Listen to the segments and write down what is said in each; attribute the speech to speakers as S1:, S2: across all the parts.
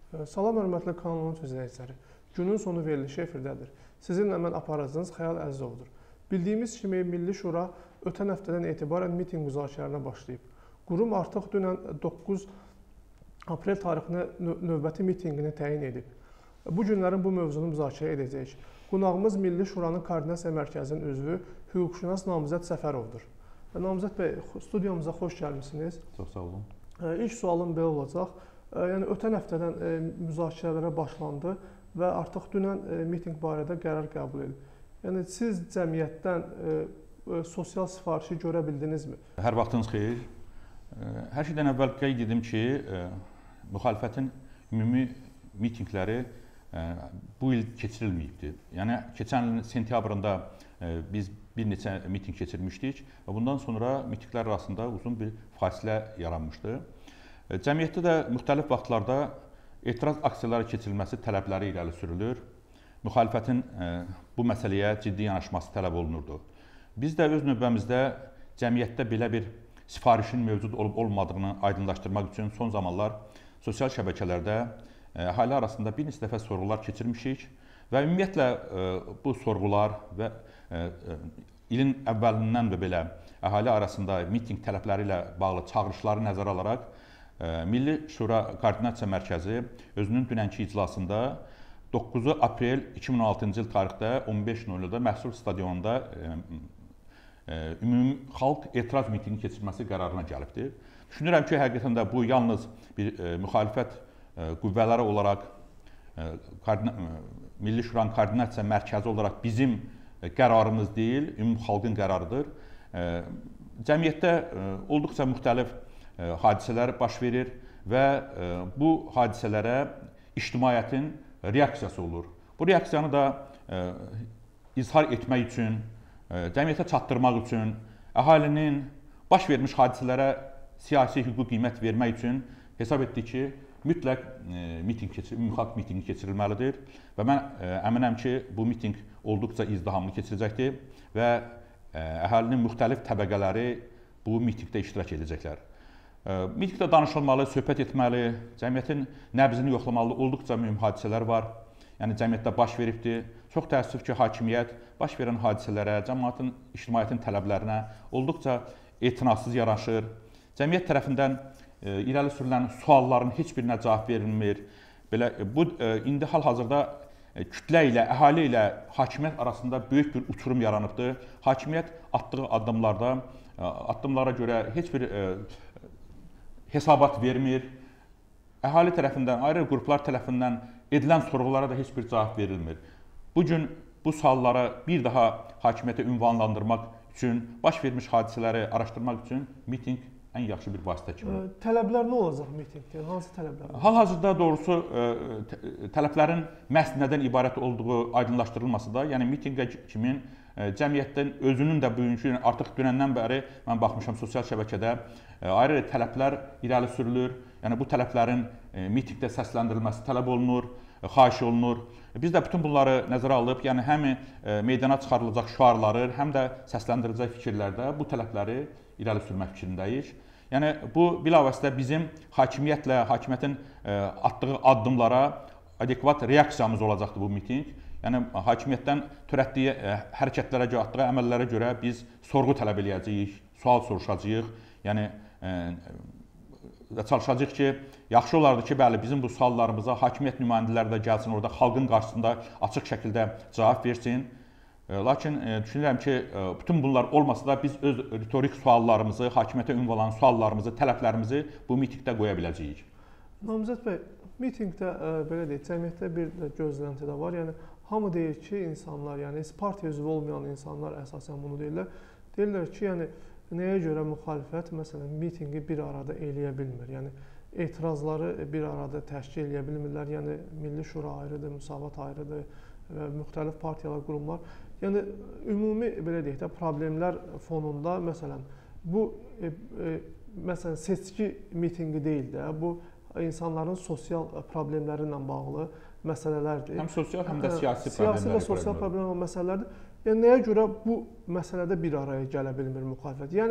S1: Salam, hörmətli kanalın izləyiciləri. Günün sonu verilişi efirdədir. Sizinlə mən aparıcınız Xəyal Əzizovdur. Bildiyimiz kimi Milli Şura ötən həftədən etibarən mitinq müzakirələrinə başlayıb. Qurum artıq dünən 9 aprel tarixinə növbəti mitinqini təyin edib. Bu günlərin bu mövzunu müzakirə edəcəyik. Qonağımız Milli Şuranın Koordinasiya Mərkəzinin üzvü hüquqşünas Namizəd Səfərovdur. Namizəd bəy, studiyamıza xoş gəlmisiniz.
S2: Çox sağ olun.
S1: İlk sualım belə olacaq. Yəni ötən həftədən müzakirələrə başlandı və artıq dünən mitinq barədə qərar qəbul edildi. Yəni siz cəmiyyətdən sosial sifarişi görə bildinizmi?
S2: Hər vaxtınız xeyir. Hər şeydən əvvəl qeyd edim ki, müxalifətin ümumi mitinqləri bu il keçirilməyibdir. Yəni keçən ilin sentyabrında biz bir neçə mitinq keçirmişdik və bundan sonra mitinqlər arasında uzun bir fasilə yaranmışdı. Cəmiyyətdə də müxtəlif vaxtlarda etiraz aksiyaları keçirilməsi tələbləri irəli sürülür. Müxalifətin bu məsələyə ciddi yanaşması tələb olunurdu. Biz də öz növbəmizdə cəmiyyətdə belə bir sifarişin mövcud olub-olmadığını aydınlaşdırmaq üçün son zamanlar sosial şəbəkələrdə əhali arasında bir neçə dəfə sorğular keçirmişik və ümumiyyətlə bu sorğular və ilin əvvəlindən də belə əhali arasında mitinq tələbləri ilə bağlı çağırışları nəzərə alaraq Milli Şura Koordinasiya Mərkəzi özünün dünənki iclasında 9 aprel 2016-cı il tarixdə 15:00-da Məhsul stadionunda ümumi xalq etiraz mitinqi keçirməsi qərarına gəlibdir. Düşünürəm ki, həqiqətən də bu yalnız bir müxalifət qüvvələri olaraq Milli Şuranın Koordinasiya Mərkəzi olaraq bizim qərarımız deyil, ümumi xalqın qərarıdır. Cəmiyyətdə olduqca müxtəlif hadisələr baş verir və bu hadisələrə ictimaiyyətin reaksiyası olur. Bu reaksiyanı da izhar etmək üçün, cəmiyyətə çatdırmaq üçün, əhalinin baş vermiş hadisələrə siyasi hüquqi qiymət vermək üçün hesab etdik ki, mütləq xalq mitinqi keçirilməlidir və mən əminəm ki, bu mitinq olduqca izdihamlı keçirəcəkdir və əhalinin müxtəlif təbəqələri bu mitinqdə iştirak edəcəklər. Mitinqdə danışılmalı, söhbət etməli, cəmiyyətin nəbzini yoxlamalı olduqca mühüm hadisələr var. Yəni cəmiyyətdə baş veribdir. Çox təəssüf ki, hakimiyyət baş verən hadisələrə, cəmiyyətin, ictimaiyyətin tələblərinə olduqca etinasız yanaşır. Cəmiyyət tərəfindən irəli sürülən sualların heç birinə cavab verilmir. Belə bu indi hal-hazırda kütlə ilə, əhali ilə hakimiyyət arasında böyük bir uçurum yaranıbdır. Hakimiyyət atdığı addımlara görə heç bir hesabat vermir. Əhali tərəfindən, ayrı qruplar tərəfindən edilən sorğulara da heç bir cavab verilmir. Bugün bu sualları bir daha hakimiyyətə ünvanlandırmaq üçün, baş vermiş hadisələri araşdırmaq üçün mitinq ən yaxşı bir vasitə kimi.
S1: Tələblər nə olacaq mitinqdə? Hansı tələblər?
S2: Hal-hazırda doğrusu tələblərin məhz nədən ibarət olduğu aydınlaşdırılmasa da, yəni mitinqə kimin cəmiyyətdən özünün də bugünkü artıq dünəndən bəri mən baxmışam sosial şəbəkədə ayrı tələblər irəli sürülür. Yəni bu tələblərin mitinqdə səsləndirilməsi tələb olunur, xahiş olunur. Biz də bütün bunları nəzərə alıb, yəni həm meydana çıxarılacaq şüarları, həm də səsləndiriləcək fikirlərdə bu tələbləri irəli sürmək fikrindəyik. Yəni bu bilavasitə bizim hakimiyyətlə, hakimiyyətin atdığı addımlara adekvat reaksiyamız olacaqdır bu mitinq. Yəni hakimiyyətdən törətdiyi hərəkətlərə görə, atdığı əməllərə görə biz sorğu tələb eləyəcəyik, sual soruşacağıq. Yəni çalışacağıq ki, yaxşı olardı ki, bəli, bizim bu suallarımıza hakimiyyət nümayəndələri də gəlsin, orada xalqın qarşısında açıq şəkildə cavab versin. Lakin düşünürəm ki, bütün bunlar olmasa da biz öz ritorik suallarımızı, hakimiyyətə ünvanlanan suallarımızı, tələblərimizi bu mitinqdə qoya biləcəyik.
S1: Namizəd bəy, mitinqdə belə deyək, cəmiyyətdə bir gözlənti də var. Yəni hamı deyir ki, insanlar, yəni partiya üzvü olmayan insanlar əsasən bunu deyirlər. Deyirlər ki, yəni nəyə görə müxalifət məsələn mitinqi bir arada eləyə bilmir? Yəni etirazları bir arada təşkil eləyə bilmirlər. Yəni Milli Şura ayrıdır, Müsavat ayrıdır və müxtəlif partiyalar, qurumlar. Yəni ümumi belə deyək də problemlər fonunda məsələn bu məsələn seçki mitinqi deyil də, bu insanların sosial problemləri ilə bağlı məsələlərdir.
S2: Həm sosial, həm də siyasi
S1: Siyasi və sosial problemlər məsələlərdir. Yəni nəyə görə bu məsələdə bir araya gələ bilmir müxalifət? Yəni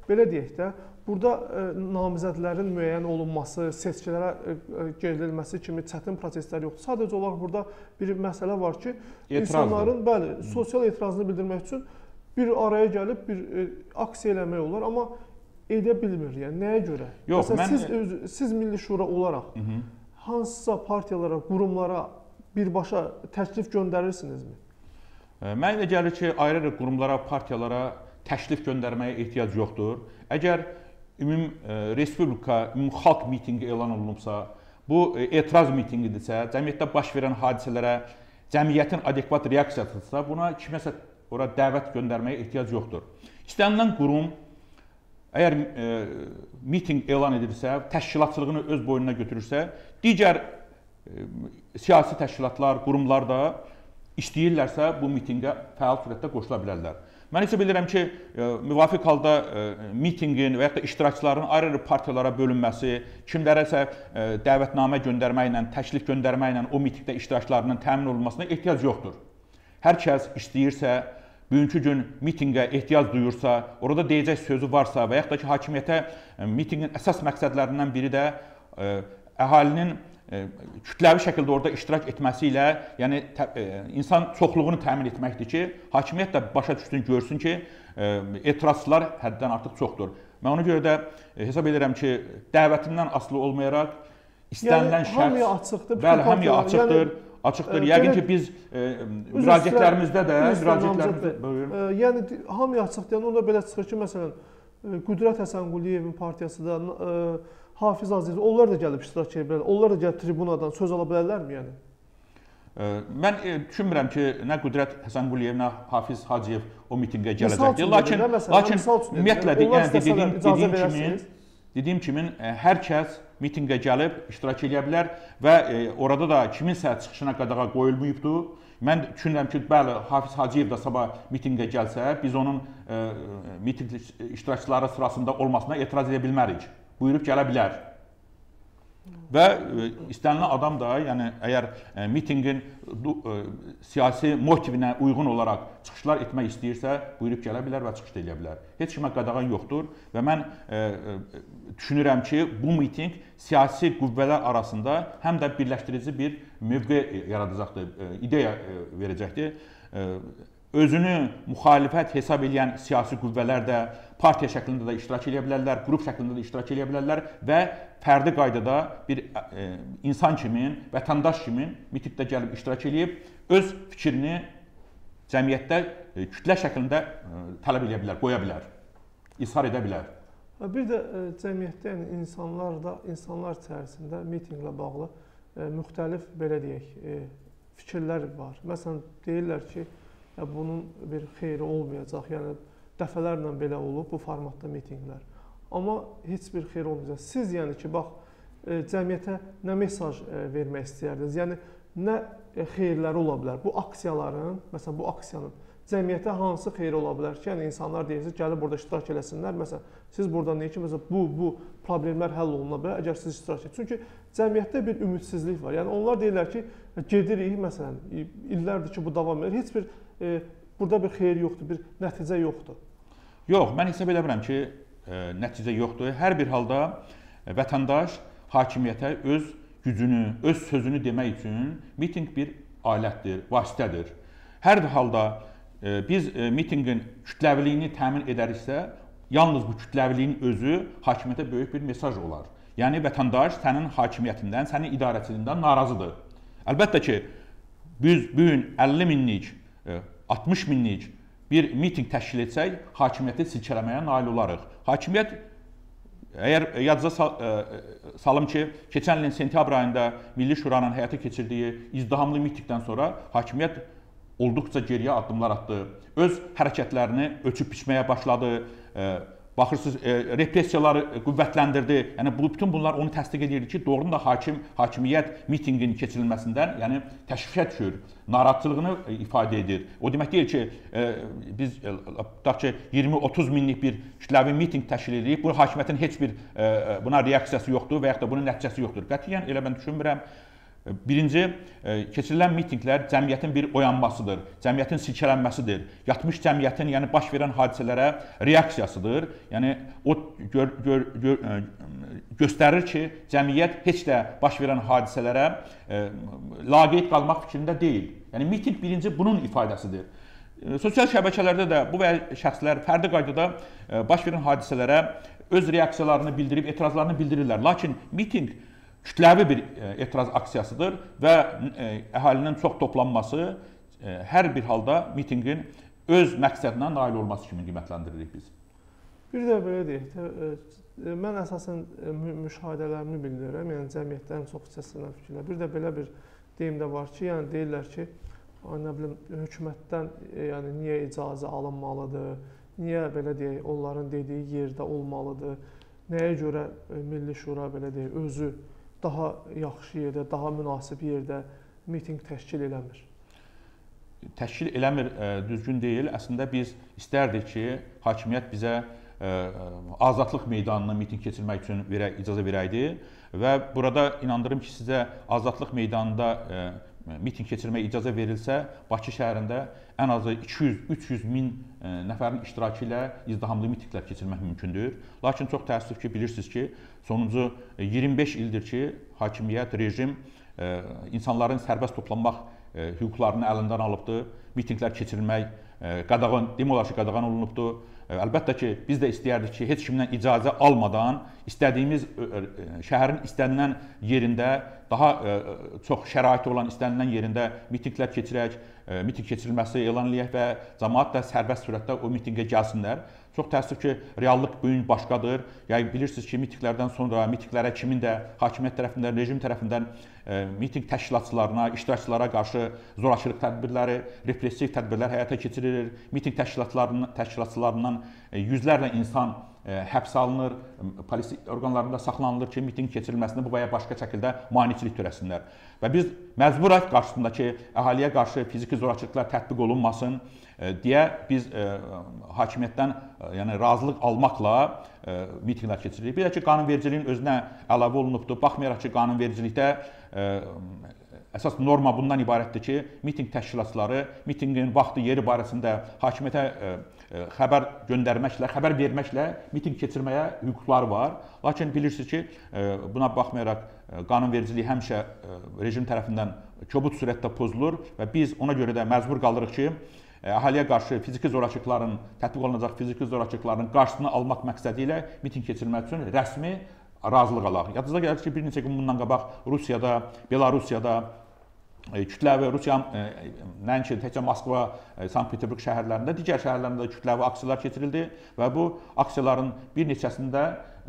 S1: belə deyək də, burada namizədlərin müəyyən olunması, seçkilərə gerilməsi kimi çətin proseslər yoxdur. Sadəcə olaraq burada bir məsələ var ki, insanların bəli, sosial etirazını bildirmək üçün bir araya gəlib bir aksiya eləmək olar, amma edə bilmir. Yəni nəyə görə?
S2: Yox,
S1: məsələn, siz Milli Şura olaraq hansısa partiyalara, qurumlara birbaşa təklif göndərirsinizmi?
S2: Mənə elə gəlir ki, ayrı-ayrı qurumlara, partiyalara təklif göndərməyə ehtiyac yoxdur. Əgər respublika, xalq mitinqi elan olunubsa, bu etiraz mitinqidirsə, cəmiyyətdə baş verən hadisələrə cəmiyyətin adekvat reaksiyasıdırsa, buna kiməsə ora dəvət göndərməyə ehtiyac yoxdur. İstənilən qurum əgər mitinq elan edirsə, təşkilatçılığını öz boynuna götürürsə, digər siyasi təşkilatlar, qurumlar da istəyirlərsə bu mitinqə fəal surətdə qoşula bilərlər. Mən isə bilirəm ki, müvafiq halda mitinqin və yaxud da iştirakçıların ayrı-ayrı partiyalara bölünməsi, kimlərəsə dəvətnamə göndərməklə, təklif göndərməklə o mitinqdə iştiraklarının təmin olunmasına ehtiyac yoxdur. Hər kəs istəyirsə, bugünkü gün mitinqə ehtiyac duyursa, orada deyəcək sözü varsa və yaxud da ki, hakimiyyətə mitinqin əsas məqsədlərindən biri də əhalinin kütləvi şəkildə orada iştirak etməsi ilə, yəni insan çoxluğunu təmin etməkdir ki, hakimiyyət də başa düşsün, görsün ki, etirazçılar həddən artıq çoxdur. Mən ona görə də hesab edirəm ki, dəvətindən asılı olmayaraq istənilən şəxs, bəli, hamıya açıqdır, açıqdır. Yəqin ki, biz müraciətlərimizdə də,
S1: yəni hamıya açıq deyən, onda belə çıxır ki, məsələn, Qüdrət Həsənquliyevin partiyası da, Hafiz Aziz, onlar da gəlib iştirak edə bilərlər, onlar da gəlib tribunadan söz ala bilərlərmi yəni?
S2: Mən düşünmürəm ki, nə Qüdrət Həsənquliyev, nə Hafiz Hacıyev o mitinqə gələcəkdir. Lakin ümumiyyətlə, dediyim kimi, hər kəs mitinqə gəlib iştirak edə bilər və orada da kiminsə çıxışına qadağa qoyulmayıbdır. Mən düşünürəm ki, bəli, Hafiz Hacıyev da sabah mitinqə gəlsə, biz onun mitinq iştirakçıları sırasında olmasına etiraz edə bilmərik. Buyurub gələ bilər. Və istənilən adam da, yəni əgər mitinqin siyasi motivinə uyğun olaraq çıxışlar etmək istəyirsə, buyurub gələ bilər və çıxış edə bilər. Heç kimə qadağan yoxdur və mən düşünürəm ki, bu mitinq siyasi qüvvələr arasında həm də birləşdirici bir mövqe yaradacaqdır, ideya verəcəkdir. Özünü müxalifət hesab edən siyasi qüvvələr də partiya şəklində də iştirak edə bilərlər, qrup şəklində də iştirak edə bilərlər və fərdi qaydada bir insan kimi, vətəndaş kimi mitinqdə gəlib iştirak edib, öz fikrini cəmiyyətdə kütlə şəklində tələb edə bilər, qoya bilər, izhar edə bilər.
S1: Bir də cəmiyyətdə insanlar içərisində mitinqlə bağlı müxtəlif, belə deyək, fikirlər var. Məsələn, deyirlər ki, bunun bir xeyri olmayacaq, yəni dəfələrlə belə olub bu formatda mitinqlər. Amma heç bir xeyri olmayacaq. Siz yəni ki, bax, cəmiyyətə nə mesaj vermək istəyərdiniz? Yəni, nə xeyirləri ola bilər? Bu aksiyaların, məsələn, bu aksiyanın cəmiyyətə hansı xeyri ola bilər ki, yəni insanlar deyirsiniz, gəlib burada iştirak eləsinlər. Məsələn, siz burada deyir ki, məsələn, bu problemlər həll oluna bilər, əgər siz iştirak edin. Çünki cəmiyyətdə bir ümidsizlik var. Yəni, onlar deyirlər ki, gedirik, məsələn, illərdir ki, bu davam edir. Heç bir burada bir xeyir yoxdur, bir nəticə yoxdur.
S2: Yox, mən hesab eləmirəm ki, nəticə yoxdur. Hər bir halda vətəndaş hakimiyyətə öz gücünü, öz sözünü demək üçün mitinq bir alətdir, vasitədir. Hər halda biz mitinqin kütləviliyini təmin edəriksə, yalnız bu kütləviliyin özü hakimiyyətə böyük bir mesaj olar. Yəni, vətəndaş sənin hakimiyyətindən, sənin idarəçiliyindən narazıdır. Əlbəttə ki, biz bugün 50 minlik, 60 minlik bir mitinq təşkil etsək, hakimiyyəti silkələməyə nail olarıq. Hakimiyyət, əgər yadınıza salım ki, keçən ilin sentyabr ayında Milli Şuranın həyata keçirdiyi izdihamlı mitinqdən sonra hakimiyyət olduqca geriyə addımlar atdı. Öz hərəkətlərini ölçüb biçməyə başladı. Baxırsınız, repressiyaları qüvvətləndirdi. Yəni, bütün bunlar onu təsdiq edirdi ki, doğrudan da hakimiyyət mitinqin keçirilməsindən təşvişə düşür, narahatçılığını ifadə edir. O demək deyil ki, biz 20-30 minlik bir kütləvi mitinq təşkil edirik, bu hakimiyyətin heç bir buna reaksiyası yoxdur və yaxud da bunun nəticəsi yoxdur. Qətiyyən elə mən düşünmürəm. Birinci, keçirilən mitinqlər cəmiyyətin bir oyanmasıdır, cəmiyyətin silkələnməsidir, yatmış cəmiyyətin, yəni baş verən hadisələrə reaksiyasıdır. Yəni o göstərir ki, cəmiyyət heç də baş verən hadisələrə laqeyd qalmaq fikrində deyil. Yəni mitinq birinci bunun ifadəsidir. Sosial şəbəkələrdə də bu və şəxslər fərdi qaydada baş verən hadisələrə öz reaksiyalarını bildirib, etirazlarını bildirirlər. Lakin mitinq kütləvi bir etiraz aksiyasıdır və əhalinin çox toplanması hər bir halda mitinqin öz məqsədinə nail olması kimi qiymətləndiririk biz.
S1: Bir də belə deyək də, mən əsasən müşahidələrimi bildirirəm, yəni cəmiyyətlərin çox səslənən fikirlər. Bir də belə bir deyim də var ki, yəni deyirlər ki, nə bilim, hökumətdən yəni niyə icazə alınmalıdır, niyə belə deyək, onların dediyi yerdə olmalıdır, nəyə görə Milli Şura belə deyək, özü daha yaxşı yerdə, daha münasib yerdə mitinq təşkil eləmir.
S2: Təşkil eləmir düzgün deyil. Əslində biz istərdik ki, hakimiyyət bizə azadlıq meydanına mitinq keçirmək üçün icazə verəydi və burada inandırım ki, sizə azadlıq meydanında mitinq keçirməyə icazə verilsə, Bakı şəhərində ən azı 200-300 min nəfərin iştirakı ilə izdihamlı mitinqlər keçirmək mümkündür. Lakin çox təəssüf ki, bilirsiniz ki, sonuncu 25 ildir ki, hakimiyyət, rejim insanların sərbəst toplanmaq hüquqlarını əlindən alıbdır, mitinqlər keçirilmək qadağan, demək olar ki, qadağan olunubdur. Əlbəttə ki, biz də istəyərdik ki, heç kimdən icazə almadan istədiyimiz şəhərin istənilən yerində, daha çox şəraiti olan istənilən yerində mitinqlər keçirək, mitinq keçirilməsi elan eləyək və cəmaət də sərbəst surətdə o mitinqə gəlsinlər. Çox təəssüf ki, reallıq bu gün başqadır. Yəni bilirsiniz ki, mitinqlərdən sonra mitinqlərə kimin də hakimiyyət tərəfindən, rejim tərəfindən mitinq təşkilatçılarına, iştirakçılara qarşı zorakılıq tədbirləri, repressiv tədbirlər həyata keçirilir. Mitinq təşkilatçılarından yüzlərlə insan həbs alınır, polis orqanlarında saxlanılır ki, mitinq keçirilməsində bu və ya başqa şəkildə maneçilik törəsinlər. Və biz məcburiyyət qarşısındakı əhaliyə qarşı fiziki zorakılıqlar tətbiq olunmasın deyə biz hakimiyyətdən yəni razılıq almaqla mitinqlər keçiririk. Bir də ki, qanunvericiliyin özünə əlavə olunubdur. Baxmayaraq ki, qanunvericilikdə əsas norma bundan ibarətdir ki, mitinq təşkilatçıları mitinqin vaxtı, yeri barəsində hakimiyyətə xəbər göndərməklə, xəbər verməklə mitinq keçirməyə hüquqları var. Lakin bilirsiniz ki, buna baxmayaraq qanunvericiliyi həmişə rejim tərəfindən kobud sürətdə pozulur və biz ona görə də məcbur qalırıq ki, əhaliyə qarşı fiziki zorakılıqların, tətbiq olunacaq fiziki zorakılıqların qarşısını almaq məqsədi ilə mitinq keçirilmək üçün rəsmi razılıq alaq. Yadınıza gəlir ki, bir neçə gün bundan qabaq Rusiyada, Belarusiyada kütləvi, nəinki təkcə Moskva, Sankt-Peterburq şəhərlərində, digər şəhərlərində də kütləvi aksiyalar keçirildi və bu aksiyaların bir neçəsində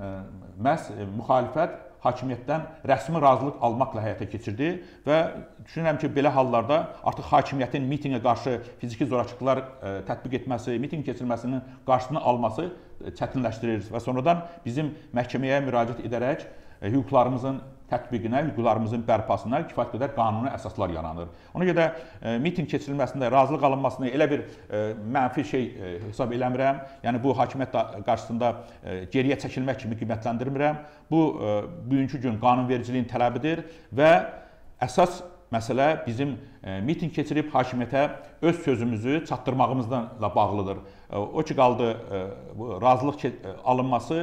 S2: məhz müxalifət hakimiyyətdən rəsmi razılıq almaqla həyata keçirdi və düşünürəm ki, belə hallarda artıq hakimiyyətin mitinqə qarşı fiziki zorakılıqlar tətbiq etməsi, mitinq keçirilməsinin qarşısını alması çətinləşdirir və sonradan bizim məhkəməyə müraciət edərək hüquqlarımızın tətbiqinə, hüquqlarımızın bərpasına kifayət qədər qanuni əsaslar yaranır. Ona görə də mitinq keçirilməsində razılıq alınmasını elə bir mənfi şey hesab eləmirəm. Yəni bu hakimiyyət qarşısında geriyə çəkilmək kimi qiymətləndirmirəm. Bu bugünkü gün qanunvericiliyin tələbidir və əsas məsələ bizim mitinq keçirib hakimiyyətə öz sözümüzü çatdırmağımızla bağlıdır. O ki qaldı razılıq alınması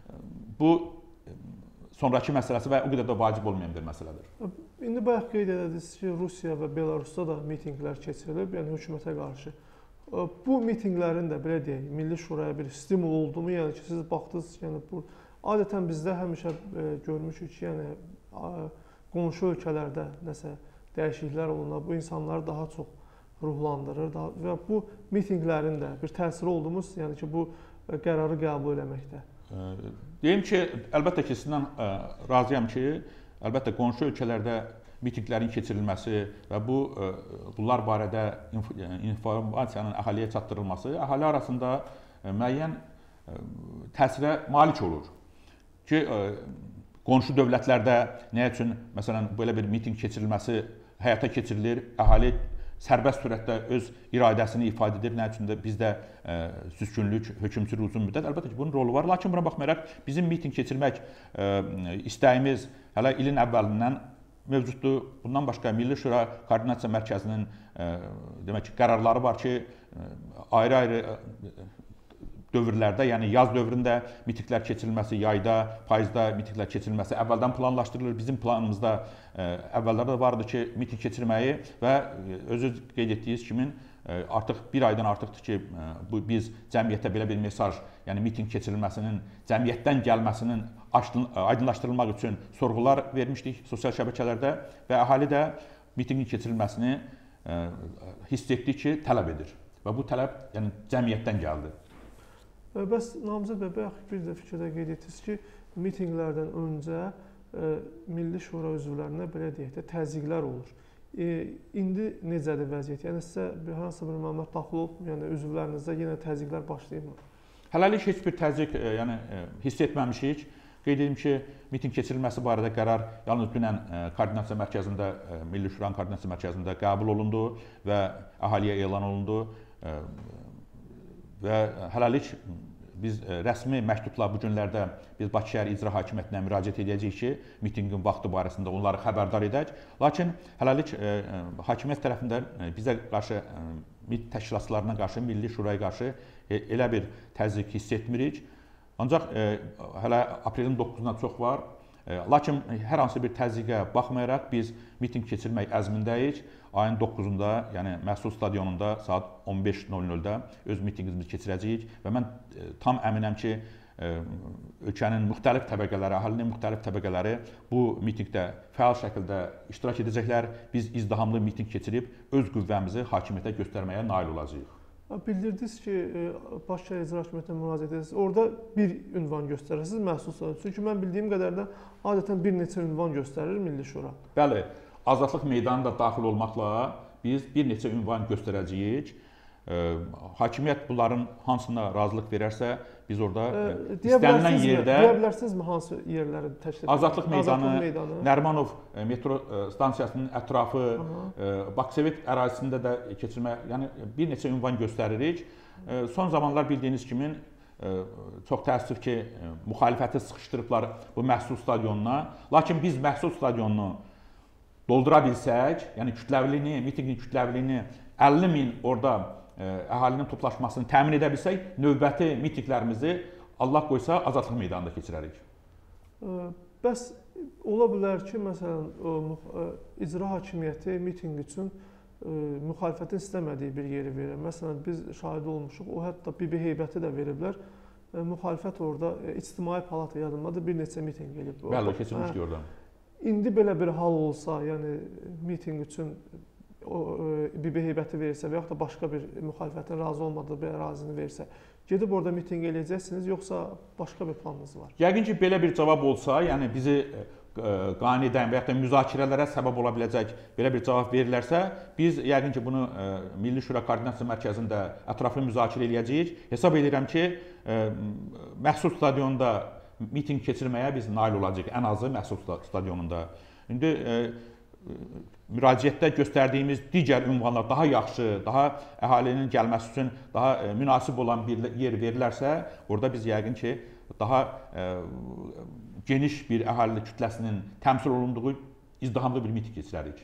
S2: bu sonrakı məsələsi və o qədər də vacib olmayan bir məsələdir.
S1: İndi bayaq qeyd edədiniz ki, Rusiya və Belarusda da mitinqlər keçirilib, yəni hökumətə qarşı. Bu mitinqlərin də belə deyək, Milli Şuraya bir stimul oldu mu? Yəni ki, siz baxdınız, yəni bu adətən bizdə həmişə görmüşük ki, yəni qonşu ölkələrdə nəsə dəyişikliklər olunur, bu insanları daha çox ruhlandırır və bu mitinqlərin də bir təsiri oldu mu? Yəni ki, bu qərarı qəbul eləməkdə.
S2: Deyim ki, əlbəttə ki, sizdən razıyam ki, əlbəttə qonşu ölkələrdə mitinqlərin keçirilməsi və bunlar barədə informasiyanın əhaliyə çatdırılması əhali arasında müəyyən təsirə malik olur. Ki, qonşu dövlətlərdə nə üçün, məsələn, belə bir mitinq keçirilməsi həyata keçirilir, əhali sərbəst surətdə öz iradəsini ifadə edir, nə üçün də bizdə süskünlük, hökmsüzlük uzun müddət, əlbəttə ki, bunun rolu var. Lakin buna baxmayaraq, bizim mitinq keçirmək istəyimiz hələ ilin əvvəlindən mövcuddur. Bundan başqa Milli Şura Koordinasiya Mərkəzinin demək ki, qərarları var ki, ayrı-ayrı dövrlərdə, yəni yaz dövründə mitinqlər keçirilməsi, yayda, payızda mitinqlər keçirilməsi əvvəldən planlaşdırılır. Bizim planımızda əvvəllərdə vardı ki, mitinq keçirməyi və özünüz qeyd etdiyiniz kimi artıq bir aydan artıqdır ki, biz cəmiyyətə belə bir mesaj, yəni mitinq keçirilməsinin, cəmiyyətdən gəlməsinin aydınlaşdırılmaq üçün sorğular vermişdik sosial şəbəkələrdə və əhali də mitinqin keçirilməsini hiss etdi ki, tələb edir və bu tələb yəni cəmiyyətdən gəldi.
S1: Bəs Namizəd bəy, bayaq bir də fikirdə qeyd etdiniz ki, mitinqlərdən öncə Milli Şura üzvlərinə belə deyək də təzyiqlər olur. İndi necədir vəziyyət? Yəni sizə hansısa bir məlumat daxil olub, yəni üzvlərinizdə yenə təzyiqlər başlayıbmı?
S2: Hələlik heç bir təzyiq yəni hiss etməmişik. Qeyd edim ki, mitinq keçirilməsi barədə qərar yalnız dünən Koordinasiya Mərkəzində, Milli Şuranın Koordinasiya Mərkəzində qəbul olundu və əhaliyə elan olundu və hələlik biz rəsmi məktubla bu günlərdə biz Bakı şəhər İcra Hakimiyyətinə müraciət edəcəyik ki, mitinqin vaxtı barəsində onları xəbərdar edək. Lakin hələlik hakimiyyət tərəfindən bizə qarşı, təşkilatçılarına qarşı, Milli Şuraya qarşı elə bir təzyiq hiss etmirik. Ancaq hələ aprelin 9-na çox var. Lakin hər hansı bir təzyiqə baxmayaraq biz mitinq keçirmək əzmindəyik. Ayın 9-da, yəni Məhsul Stadionunda saat 15:00-da öz mitinqimizi keçirəcəyik və mən tam əminəm ki, ölkənin müxtəlif təbəqələri, əhalinin müxtəlif təbəqələri bu mitinqdə fəal şəkildə iştirak edəcəklər. Biz izdihamlı mitinq keçirib öz qüvvəmizi hakimiyyətə göstərməyə nail olacağıq.
S1: Bildirdiniz ki, Bakı şəhər İcra Hakimiyyətinə müraciət edirsiniz. Orada bir ünvan göstərirsiniz Məhsul Stadionu. Çünki mən bildiyim qədərlə adətən bir neçə ünvan göstərir Milli Şura.
S2: Bəli, Azadlıq meydanı da daxil olmaqla biz bir neçə ünvan göstərəcəyik. Hakimiyyət bunların hansına razılıq verərsə, biz orada istənilən yerdə...
S1: Deyə bilərsinizmi hansı yerləri təşkil edir?
S2: Azadlıq meydanı, Nərimanov metro stansiyasının ətrafı, Baksovet ərazisində də keçirmə, yəni bir neçə ünvan göstəririk. Son zamanlar bildiyiniz kimi çox təəssüf ki, müxalifəti sıxışdırıblar bu Məhsul Stadionuna. Lakin biz Məhsul Stadionunu doldura bilsək, yəni kütləviliyini, mitinqin kütləviliyini 50.000 orada əhalinin toplaşmasını təmin edə bilsək, növbəti mitinqlərimizi Allah qoysa Azadlıq meydanında keçirərik.
S1: Bəs ola bilər ki, məsələn, icra hakimiyyəti mitinq üçün müxalifətin istəmədiyi bir yeri verir. Məsələn, biz şahid olmuşuq, o hətta BB heybəti də veriblər. Müxalifət orada İctimai Palata yadındadır, bir neçə mitinq elib.
S2: Bəli, keçirmişdik oradan.
S1: İndi belə bir hal olsa, yəni mitinq üçün BB heybəti verirsə və yaxud da başqa bir müxalifətin razı olmadığı bir ərazini verirsə, gedib orada mitinq eləyəcəksiniz, yoxsa başqa bir planınız var?
S2: Yəqin ki, belə bir cavab olsa, yəni bizi qane edən və yaxud da müzakirələrə səbəb ola biləcək belə bir cavab verilərsə, biz yəqin ki, bunu Milli Şura Koordinasiya Mərkəzində ətraflı müzakirə eləyəcəyik. Hesab edirəm ki, Məhsul Stadionunda mitinq keçirməyə biz nail olacağıq, ən azı Məhsul Stadionunda. İndi müraciətdə göstərdiyimiz digər ünvanlar daha yaxşı, daha əhalinin gəlməsi üçün daha münasib olan bir yer verilərsə, orada biz yəqin ki, daha geniş bir əhali kütləsinin təmsil olunduğu izdihamlı bir mitinq keçirərik.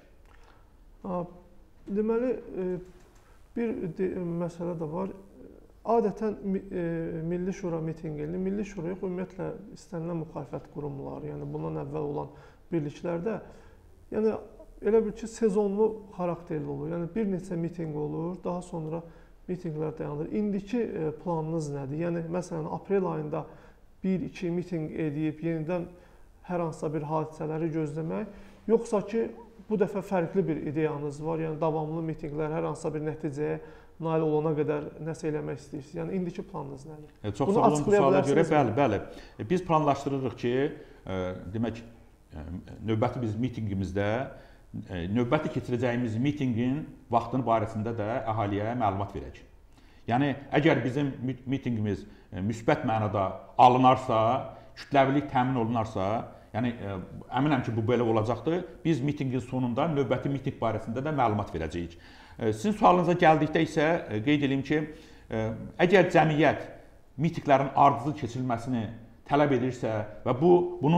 S1: Deməli, bir məsələ də var. Adətən Milli Şura mitinqini, Milli Şuraya ümumiyyətlə istənilən müxalifət qurumları, yəni bundan əvvəl olan birliklərdə, yəni elə bir ki, sezonlu xarakterli olur. Yəni bir neçə mitinq olur, daha sonra mitinqlər dayanır. İndiki planınız nədir? Yəni məsələn, aprel ayında 1-2 mitinq edib yenidən hər hansısa bir hadisələri gözləmək, yoxsa ki, bu dəfə fərqli bir ideyanız var, yəni davamlı mitinqlər hər hansısa bir nəticəyə nail olana qədər nəsə eləmək istəyirsiniz? Yəni indiki planınız nədir?
S2: Çox sağ olun bu suala görə. Bəli. Biz planlaşdırırıq ki, demək, növbəti biz mitinqimizdə növbəti keçirəcəyimiz mitinqin vaxtının barəsində də əhaliyə məlumat verək. Yəni əgər bizim mitinqimiz müsbət mənada alınarsa, kütləvilik təmin olunarsa, yəni əminəm ki, bu belə olacaqdır. Biz mitinqin sonunda növbəti mitinq barəsində də məlumat verəcəyik. Sizin sualınıza gəldikdə isə qeyd edeyim ki, əgər cəmiyyət mitinqlərin ardıcıl keçirilməsini tələb edirsə və bunu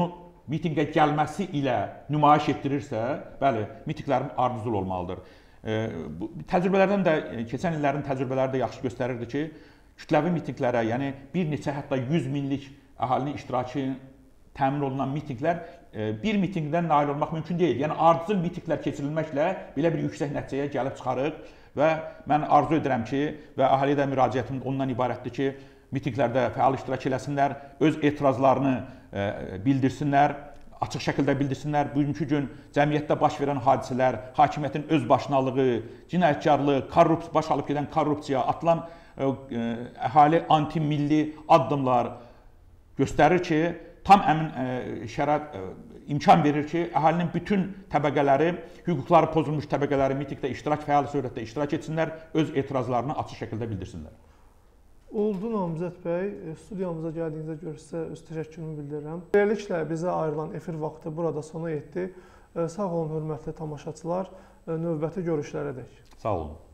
S2: mitinqə gəlməsi ilə nümayiş etdirirsə, bəli, mitinqlərin ardıcıl olmalıdır. Bu təcrübələrdən də, keçən illərin təcrübələri də yaxşı göstərirdi ki, kütləvi mitinqlərə, yəni bir neçə, hətta 100 minlik əhalinin iştirakı təmin olunan mitinqlər bir mitinqdən nail olmaq mümkün deyil. Yəni ardıcıl mitinqlər keçirilməklə belə bir yüksək nəticəyə gəlib çıxarıq və mən arzu edirəm ki, və əhaliyə də müraciətim ondan ibarətdir ki, mitinqlərdə fəal iştirak eləsinlər, öz etirazlarını bildirsinlər, açıq şəkildə bildirsinlər. Bugünkü gün cəmiyyətdə baş verən hadisələr, hakimiyyətin özbaşınalığı, cinayətkarlıq, baş alıb gedən korrupsiya, atılan əhali anti-milli addımlar göstərir ki, tam əmin şərait imkan verir ki, əhalinin bütün təbəqələri, hüquqları pozulmuş təbəqələri mitinqdə fəal surətdə iştirak etsinlər, öz etirazlarını açıq şəkildə bildirsinlər.
S1: Oldu Namizəd bəy, studiyamıza gəldiyinizə görə sizə öz təşəkkürümü bildirirəm. Beləliklə bizə ayrılan efir vaxtı burada sona yetdi. Sağ olun, hörmətli tamaşaçılar, növbəti görüşlərədək.
S2: Sağ olun.